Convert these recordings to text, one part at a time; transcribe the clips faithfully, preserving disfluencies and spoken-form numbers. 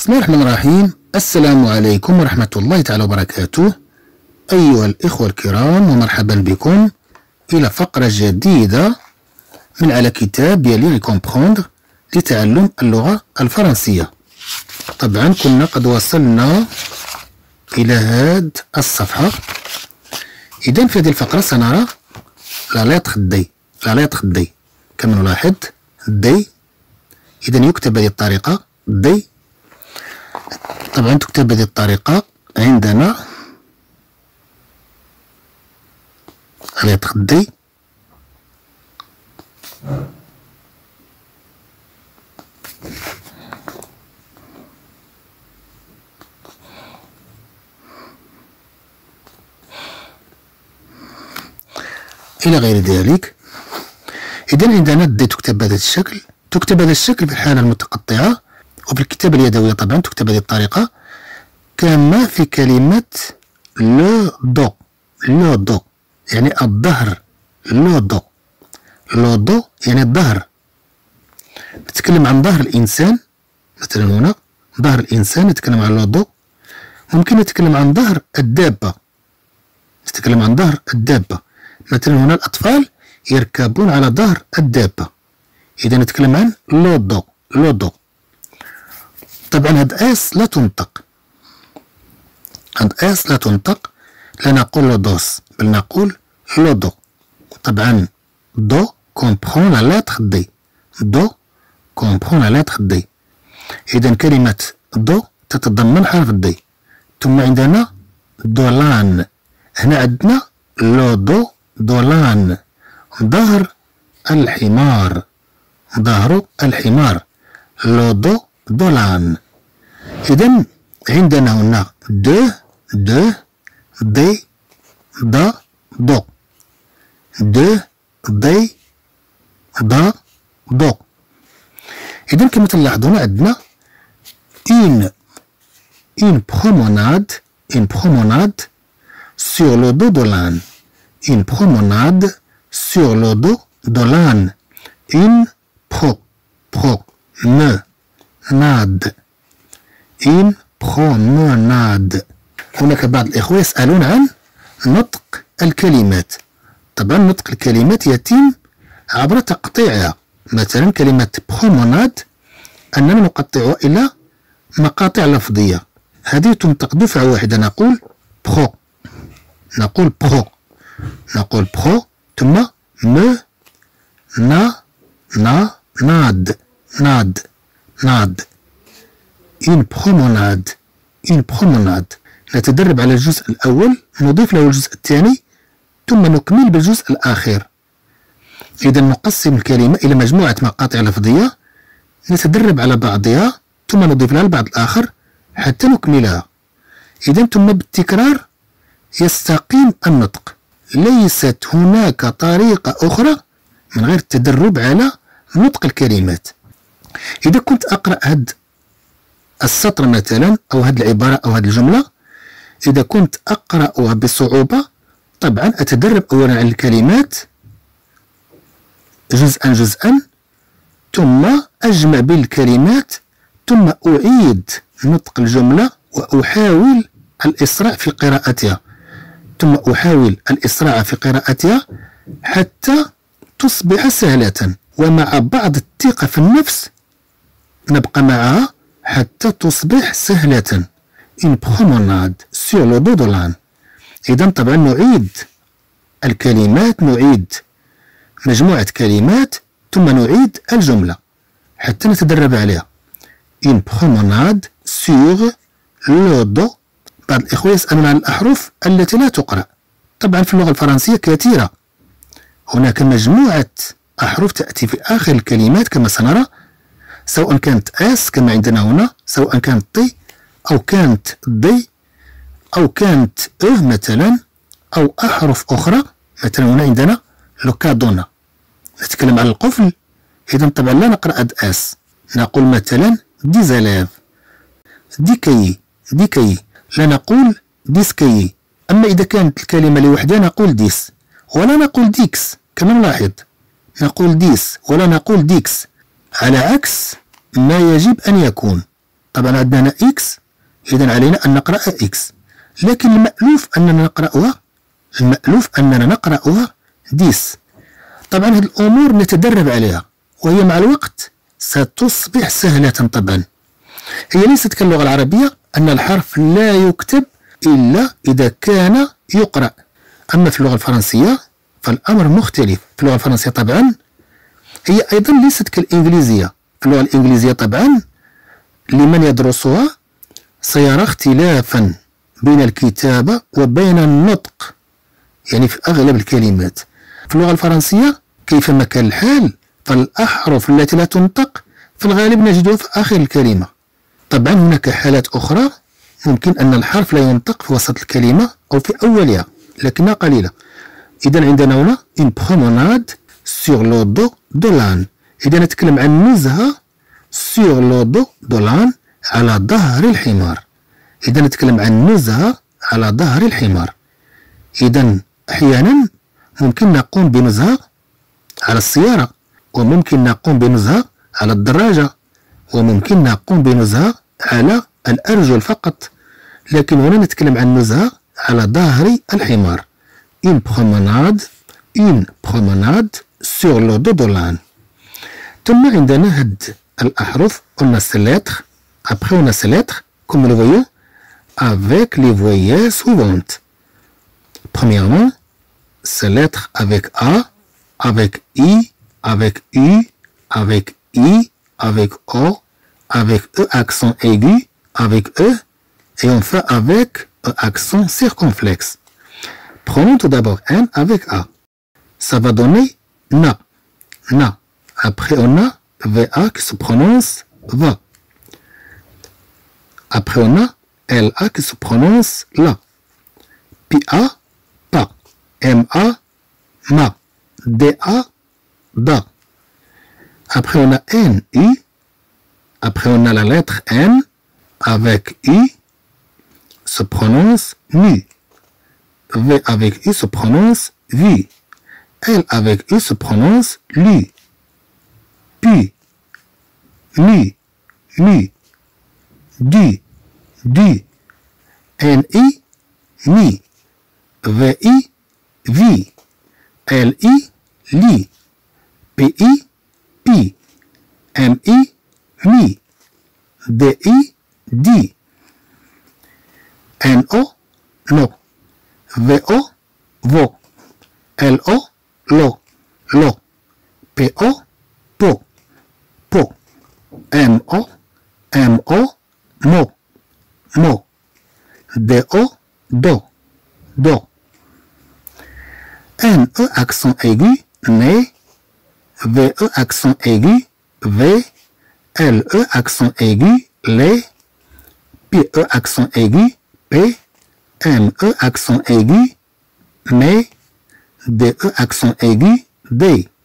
بسم الله الرحمن الرحيم. السلام عليكم ورحمة الله تعالى وبركاته. أيها الإخوة الكرام، ومرحبا بكم إلى فقرة جديدة من على كتاب يلي كومبروندر لتعلم اللغة الفرنسية. طبعا كنا قد وصلنا إلى هذه الصفحة. إذن في هذه الفقرة سنرى لا لتر دي لا لتر دي كما نلاحظ دي. إذن يكتب بهذه الطريقة دي. طبعا تكتب بهذه الطريقة عندنا لتر دي. إلى غير ذلك. إذن عندنا دي تكتب بهذا الشكل، تكتب بهذا الشكل في الحالة المتقطعة، وبالكتابة اليدوية طبعا تكتب بهذه الطريقة، كما في كلمة لو دو. لو دو يعني الظهر، لو دو لو دو يعني الظهر. نتكلم عن ظهر الإنسان مثلا، هنا ظهر الإنسان نتكلم عن لو دو. ممكن نتكلم عن ظهر الدابة، نتكلم عن ظهر الدابة. مثلا هنا الأطفال يركبون على ظهر الدابة، إذا نتكلم عن لو دو. لو دو طبعا هاد اس لا تنطق، هاد اس لا تنطق، لا نقول لو دوس بل نقول لو دو. طبعا دو كومبخون لا لتر دي، دو كومبخون لا لتر دي. إذا كلمة دو تتضمن حرف دي. ثم عندنا دولان، هنا عندنا لو دو دولان، ظهر الحمار، ظهر الحمار، لو دو دولان. إذن عندنا هنا دو دو دي دا دو، دو دي دا دو. إذن كما تلاحظون عندنا une une promenade une promenade sur le dos de l'âne، une promenade sur le dos de l'âne، une pro pro me ناد une promenade. هناك بعض الإخوة يسألون عن نطق الكلمات. طبعا نطق الكلمات يتم عبر تقطيعها. مثلا كلمة promenade أننا نقطعها إلى مقاطع لفظية، هذه تنطق دفعة واحدة، نقول برو، نقول برو، نقول برو، ثم م نا نا ناد ناد ناد. une promenade une promenade. نتدرب على الجزء الأول، نضيف له الجزء الثاني، ثم نكمل بالجزء الأخير. إذا نقسم الكلمة إلى مجموعة مقاطع لفظية، نتدرب على بعضها، ثم نضيف لها البعض الآخر حتى نكملها. إذا ثم بالتكرار يستقيم النطق. ليست هناك طريقة أخرى من غير التدرب على نطق الكلمات. إذا كنت أقرأ هذا السطر مثلا، أو هذه العبارة أو هذه الجملة، إذا كنت أقرأها بصعوبة، طبعا أتدرب أولا على الكلمات جزءا جزءا، ثم أجمع بين الكلمات، ثم أعيد نطق الجملة وأحاول الإسراع في قراءتها، ثم أحاول الإسراع في قراءتها حتى تصبح سهلة. ومع بعض الثقة في النفس نبقى معها حتى تصبح سهلة. une promenade sur le dos de l'âne. إذن طبعا نعيد الكلمات، نعيد مجموعة كلمات، ثم نعيد الجملة حتى نتدرب عليها. une promenade sur le dos. بعض الإخوة يسألون عن الأحرف التي لا تقرأ. طبعا في اللغة الفرنسية كثيرة، هناك مجموعة أحرف تأتي في آخر الكلمات كما سنرى، سواء كانت اس كما عندنا هنا، سواء كانت طي، أو كانت دي، أو كانت أه مثلا، أو أحرف أخرى. مثلا هنا عندنا لوكادونا، نتكلم عن القفل، إذا طبعا لا نقرأ د اس، نقول مثلا ديزالاف، ديكي ديكي، لا نقول ديسكي. أما إذا كانت الكلمة لوحدها نقول ديس، ولا نقول ديكس كما نلاحظ، نقول ديس ولا نقول ديكس، على عكس ما يجب أن يكون. طبعا عندنا هنا إكس، إذا علينا أن نقرأ إكس، لكن المألوف أننا نقرأها المألوف أننا نقرأها ديس. طبعا هذه الأمور نتدرب عليها، وهي مع الوقت ستصبح سهلة. طبعا هي ليست كاللغة العربية أن الحرف لا يكتب إلا إذا كان يقرأ. أما في اللغة الفرنسية فالأمر مختلف. في اللغة الفرنسية طبعا هي أيضا ليست كالإنجليزية. في اللغة الإنجليزية طبعا لمن يدرسها سيرى اختلافا بين الكتابة وبين النطق، يعني في أغلب الكلمات. في اللغة الفرنسية كيفما كان الحال فالأحرف التي لا تنطق في الغالب نجدها في آخر الكلمة. طبعا هناك حالات أخرى ممكن أن الحرف لا ينطق في وسط الكلمة أو في أولها لكنها قليلة. إذا عندنا هنا une promenade sur le dos de l'âne. إذا نتكلم عن نزهة sur le dos de l'âne على ظهر الحمار. إذا نتكلم عن نزهة على ظهر الحمار. إذا أحيانا ممكن نقوم بنزهة على السيارة، وممكن نقوم بنزهة على الدراجة، وممكن نقوم بنزهة على الأرجل فقط، لكن هنا نتكلم عن نزهة على ظهر الحمار. une promenade une promenade sur le dos de l'âne. ثم عندنا هاد الأحرف قلنا ces lettres. Après on a ces lettres comme nous le voyons avec les voyelles suivantes. Premièrement, ces lettres avec A, avec I, avec U, avec I, avec O, avec E accent aigu, avec E, et enfin avec E accent circonflexe. Prenons tout d'abord N avec A. Ça va donner na, na. Après on a V A qui se prononce va. Après on a L A qui se prononce la. Puis A, pa. M A, ma. D A, da. Après on a N, U. Après on a la lettre N avec U se prononce nu. V avec U se prononce vu. L avec U se prononce lu. Pu, nu, nu. Du, du. N I, ni. V I, vi. L I, li. P I, pi. M I, mi. D I, di. N O, no. V O, vo. L O, lo, lo. P O, po, po. M O, M O, mo, mo. D O, do, do. N E accent aigu, né. V E accent aigu, V. L E accent aigu, les. P E accent aigu, P. M E accent aigu, mais. D E accent aigu, D.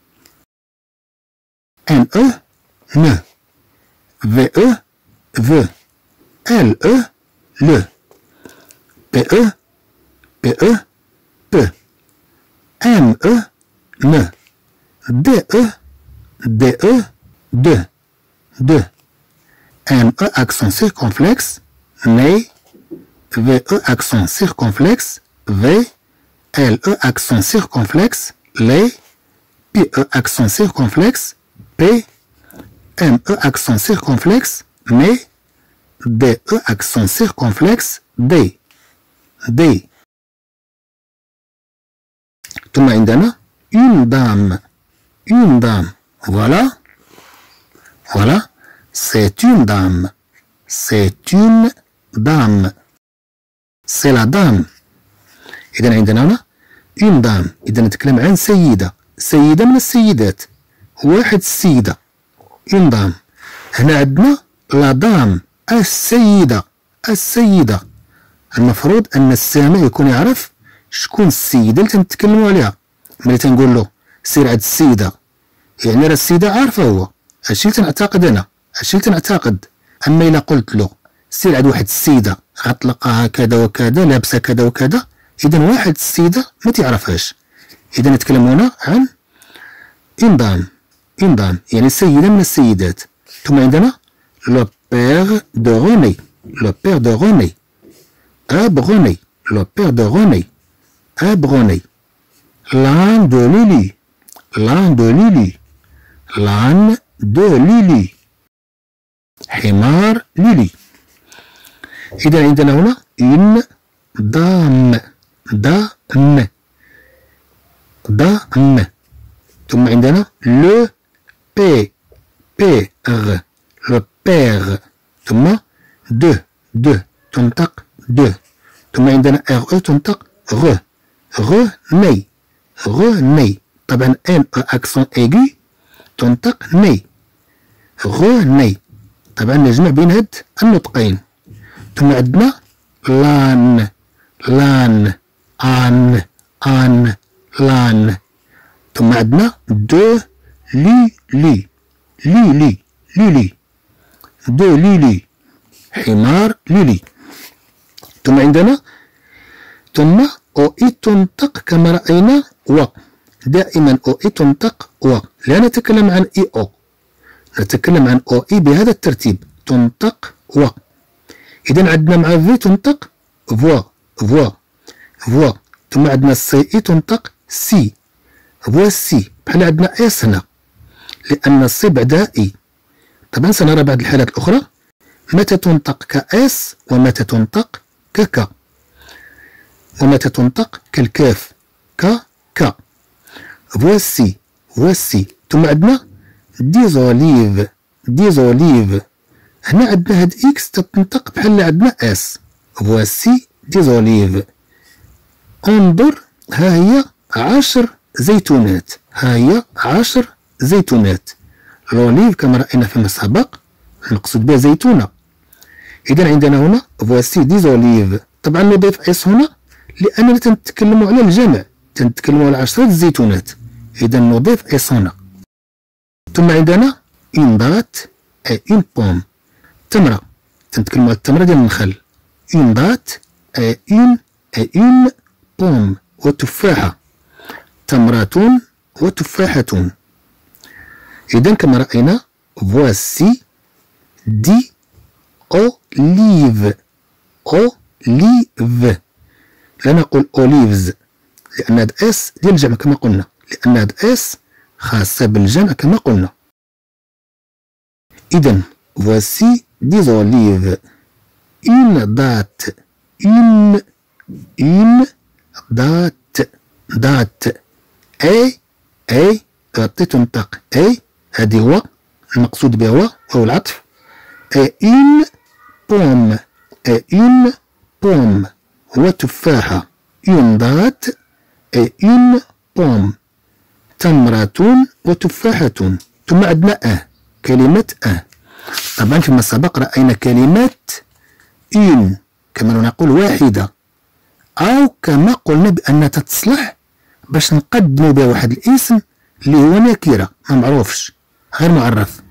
N E, ne. V E, ve. L E, le. P E, P E, peu. M E, ne. D E, D E, de. De. M E accent circonflexe, né. V E accent circonflexe, V. L E accent circonflexe, les. P E accent circonflexe, P. M E accent circonflexe, mais. D E accent circonflexe, D. D. ثم عندنا une dame. Une dame. Voilà. Voilà. C'est une dame. C'est une dame. C'est la dame. إذا عندنا هنا une dame. إذا نتكلم عن سيدة. سيدة من السيدات. واحد السيدة. une dame. هنا عندنا la dame. السيدة. السيدة. المفروض أن السامع يكون يعرف شكون السيدة اللي تنتكلموا عليها. ملي تنقول له سير عند السيدة، يعني راه السيدة عارفة هو. هادشي اللي تنعتقد أنا. هادشي اللي تنعتقد. أما إلا قلت له سير عند واحد السيدة غتلقاها كذا وكذا لابسة كذا وكذا، إذا واحد السيدة ما تعرفهاش. إذا نتكلم هنا عن une dame. une dame يعني سيدة من السيدات. ثم عندنا le père de René. Le père de René. Ab René. Le père de René. Ab René. L'âne de Lily. L'âne de Lily. L'âne de Lily. حمار ليلي. إذا عندنا هنا une dame. dame. dame. ثم عندنا le p père. le père. ثم de de تنطق de. ثم عندنا re تنطق re. René. René. طبعا n accent aigu تنطق ني. René. طبعا نجمع بين هاد النطقين. ثم عندنا لان. لان. ان. ان. لان. ثم عندنا دو لي لي. لي لي. ليلي. دو ليلي. حمار ليلي. ثم عندنا ثم او اي تنطق كما رأينا و. دائما او اي تنطق و. لا نتكلم عن اي او. نتكلم عن او اي بهذا الترتيب تنطق و. اذا عندنا مع في تنطق فوا. فوا. فوا. ثم عندنا سي اي تنطق سي. فوا سي. بحال عندنا اس هنا لان السي بعدها اي. طبعا سنرى بعض الحالات الاخرى متى تنطق كاس ومتى تنطق كك ومتى تنطق كالكاف ك ك. فواسي. فواسي. ثم عندنا ديزوليف. ديزوليف. هنا عندنا هاد اكس تتنطق بحال اللي عندنا اس. فواسي ديزوليف. انظر ها هي عشر زيتونات. ها هي عشر زيتونات. لوليف كما رأينا فيما سبق المقصود بها زيتونة. إذا عندنا هنا فواسي ديزوليف. طبعا نضيف اس هنا لأننا تنتكلموا على الجمع. تنتكلموا على عشرة الزيتونات. إذا نضيف اس هنا. ثم عندنا اون دات اي اون بوم. تمرة. تنتكلموا على التمرة ديال النخل. اون دات اي اون اي اون بوم. وتفاحة. تمرة وتفاحة. إذا كما رأينا فواسي دي أوليف. أوليف. لا نقول أوليفز لأن هاد اس ديال الجمع كما قلنا. لأن هاد اس خاصة بالجمع كما قلنا. إذا فواسي دي أوليف. une date. une une date. date. أي أي غطي تنطق أي. هذه هو المقصود به هو وهو العطف. اي اون بوم. اي اون بوم. هو تفاحة. اون دات اي اون بوم. تمرة وتفاحة. ثم عندنا اه. كلمة اه. طبعا فيما سبق رأينا كلمات اون كما نقول واحدة أو كما قلنا بأنها تتصلح باش نقدموا بها واحد الاسم اللي هو نكرة ما معروفش غير معرف.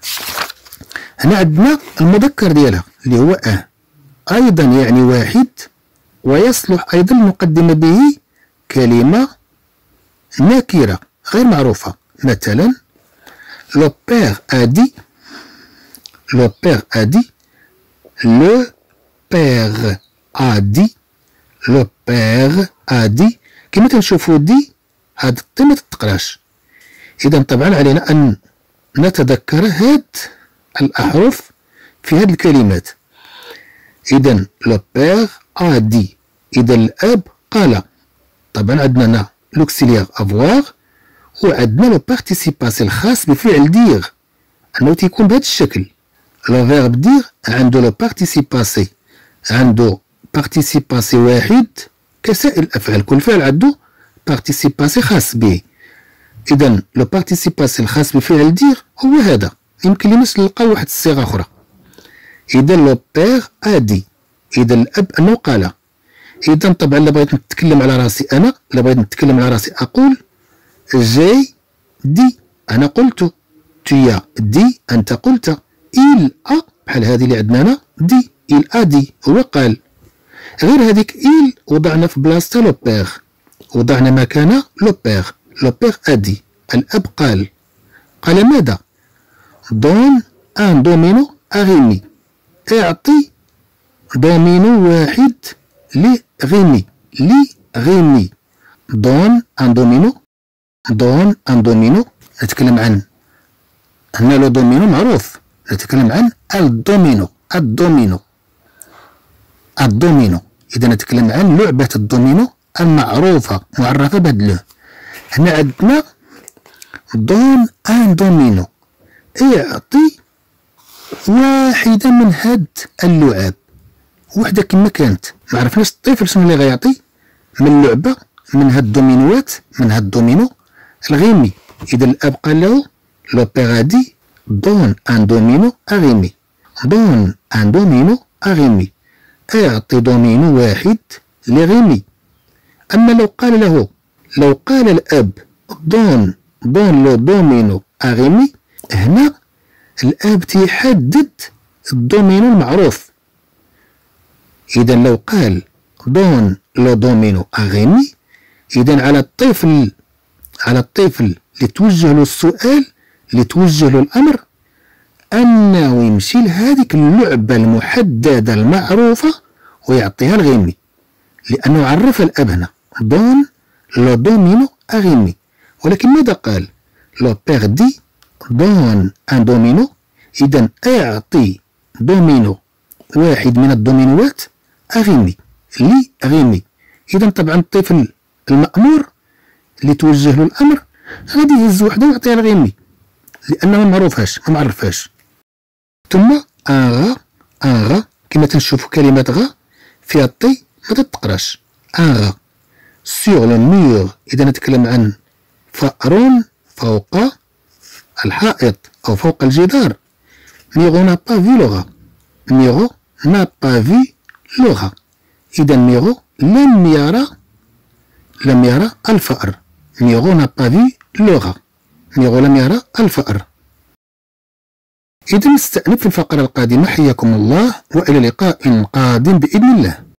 هنا عندنا المذكر ديالها اللي هو اه. أيضا يعني واحد ويصلح أيضا نقدم به كلمة نكرة غير معروفة. مثلا le père a dit. le père a dit. le père a dit. le père a dit. كما تنشوفوا دي هاد الطي ما تتقراش. إذا طبعا علينا أن نتذكر هاد الأحرف في هاد الكلمات. إذا لو بيغ أ دي. إذا الأب قال. طبعا عندنا هنا لوكسيليير أفواغ وعندنا لو بارتيسيباسي الخاص بفعل ديغ أنه تيكون بهذا الشكل. لو فيرب ديغ عنده لو بارتيسيباسي. عنده بارتيسيباسي واحد كسائر الأفعال. كل فعل عنده بارتيسيباسي خاص به. إذا لو بارتيسيباسي الخاص بفعل ديغ هو هذا. يمكن لنا نلقاو واحد الصيغة أخرى. إذا لو بيغ أ دي. إذا الأب أنه قال. إذا طبعا إلا بغيت نتكلم على راسي أنا إلا بغيت نتكلم على راسي أقول جي دي. أنا قلت. تيا دي. أنت قلت. إل أ بحال هذه اللي عندنا هنا دي. إل أ دي هو قال. غير هذيك إل وضعنا في بلاصتها لو بيغ. وضعنا مكانها لو بيغ. لو بيغ أ دي. الأب قال. قال ماذا؟ دون ان دومينو أغيمي. اعطي دومينو واحد لغيمي لغيمي دون ان دومينو دون ان دومينو نتكلم عن هنا لو دومينو معروف، نتكلم عن الدومينو الدومينو الدومينو إذا نتكلم عن لعبة الدومينو المعروفة معرفة بهاد لو. هنا عندنا دون ان دومينو اعطي واحدة من هاد اللعاب، وحدة كما كانت، معرفناش الطفل شنو اللي غيعطي من اللعبة من هاد الدومينوات من هاد الدومينو الغيمي. إذا الأب قال له لو بيغ دي دون ان دومينو اغيمي دون ان دومينو اغيمي اعطي دومينو واحد لغيمي. أما لو قال له لو قال الأب دون دون لو دومينو اغيمي، هنا الأب تيحدد الدومينو المعروف. إذا لو قال دون لو دومينو اغيمي، إذا على الطفل على الطفل اللي توجه له السؤال اللي توجه له الأمر أنه يمشي لهذيك اللعبة المحددة المعروفة ويعطيها الغيمي، لأنه عرف الأب هنا دون لو دومينو اغيمي. ولكن ماذا قال؟ لو بيغ دي دون ان دومينو، إذا اعطي دومينو واحد من الدومينوات اغيمي لي غيمي. إذا طبعا الطفل المأمور اللي توجه له الأمر غادي يهز وحده ويعطيها الغيمي لأنه ما معروفهاش ما معرفهاش. ثم ان غا ان غا كما تنشوفوا كلمة غا فيها طي ما تتقراش ان غا سور لو مور. إذا نتكلم عن فأر فوق الحائط أو فوق الجدار. ميغو n'a pas vu le rat. ميغو n'a pas vu le rat. إذا ميغو لم يرى لم يرى الفأر. ميغو n'a pas vu le rat. ميغو لم يرى الفأر. إذا نستأنف في الفقرة القادمة. حياكم الله وإلى لقاء قادم بإذن الله.